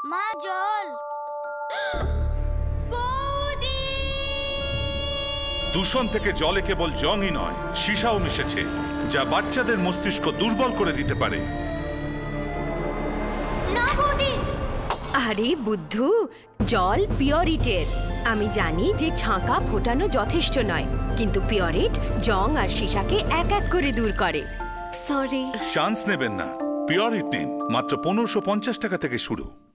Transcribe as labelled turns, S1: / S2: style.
S1: মা জল।
S2: দূষণ থেকে জলে কেবল জংই নয়, সীসাও মিশেছে, যা বাচ্চাদের মস্তিষ্ক দুর্বল করে দিতে পারে।
S1: না বৌদি।
S3: আরে বুদ্ধু, জল পিওরিটের। আমি জানি যে ছাঁকা ফোটানো যথেষ্ট নয়, কিন্তু পিওরিট জং আর সীসাকে এক এক করে দূর করে।
S1: সরি।
S2: চান্স নেবেন না, পিওরিট নিন, মাত্র 1550 টাকা থেকে শুরু।